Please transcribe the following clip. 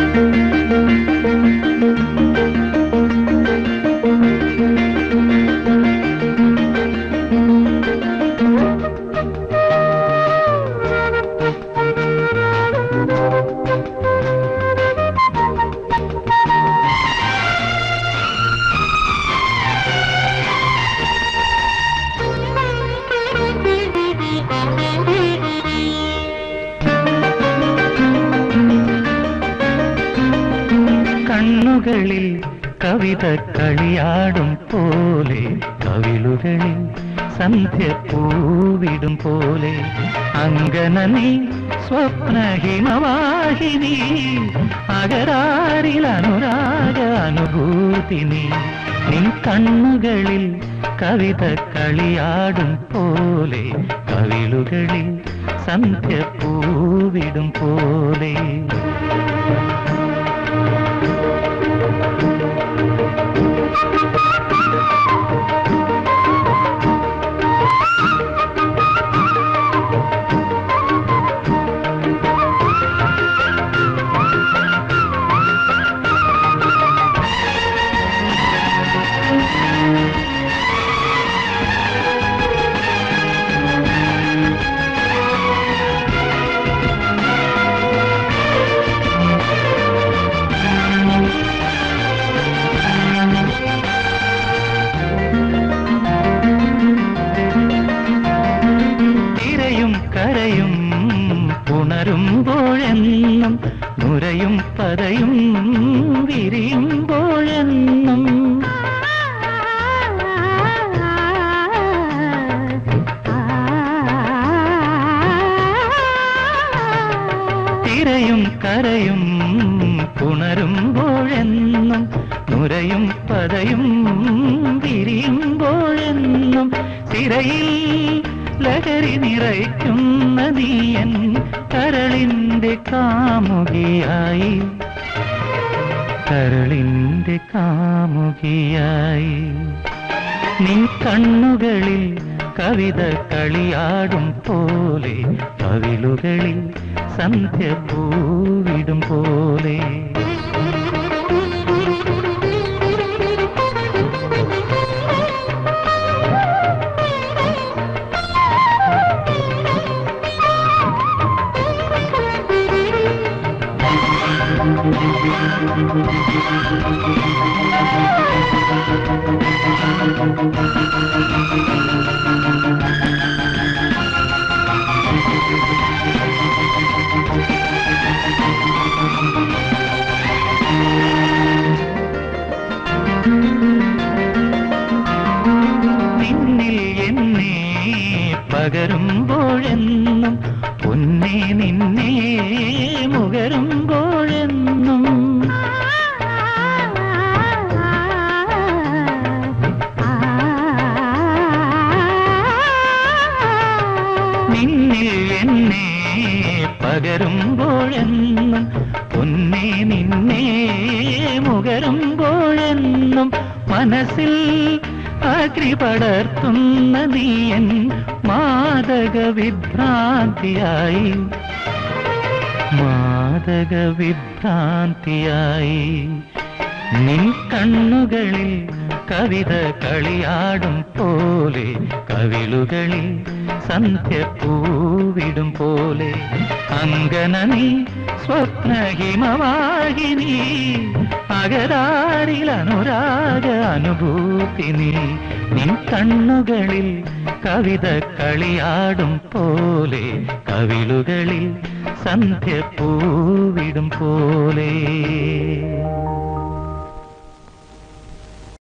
കണ്ണുകളിൽ കവിത കളിയാടും പോലെ, കവിളുകളിൽ സന്ധ്യ പൂവിടും പോലെ, അങ്കനനീ സ്വപ്നഹിമവാഹിനി, അകരാരിൽ അനുരാഗ അനുഭൂതിനി. നിൻ കണ്ണുകളിൽ കവിത കളിയാടും പോലെ, കവിളുകളിൽ സന്ധ്യ പൂവിടും പോലെ. കരയും പുണരുമ്പോഴെന്നും, നുരയും പതയും വിരിയുമ്പോഴെന്നും, തിരയും കരയും പുണരുമ്പോഴെന്നും, നുരയും പതയും വിരിയുമ്പോഴെന്നും, തിരയിൽ ലഹരി നിറയ്ക്കുന്ന നീയൻ കരളിന്റെ കാമുകിയായി, കരളിന്റെ കാമുകിയായി. നിൻ കണ്ണുകളിൽ കവിത കളിയാടും പോലെ, കവിളുകളിൽ സന്ധ്യ പൂവിടും പോലെ. നിന്നിൽ എന്നെ പകരുമ്പോഴെന്നും, പൊന്നേ നിന്നെ മുകരുമ്പോഴെന്നും, നിന്നിൽ എന്നെ പകരുമ്പോഴെന്നും, പൊന്നേ നിന്നെ മുകരുമ്പോഴെന്നും, മനസ്സിൽ അഗ്നി പടർത്തുന്ന നീയൻ മാദക വിഭ്രാന്തിയായി, മാദക വിഭ്രാന്തിയായി. നിൻ കണ്ണുകളിൽ കവിത കളിയാടും പോലെ, കവിളുകളിൽ സന്ധ്യ പൂവിടും പോലെ, അങ്കനനീ സ്വപ്നഹിമവാഹിനി, അകരാരിൽ അനുരാഗ അനുഭൂതിനി. നിൻ കണ്ണുകളിൽ കവിത കളിയാടും പോലെ, കവിളുകളിൽ സന്ധ്യ പൂവിടും പോലെ.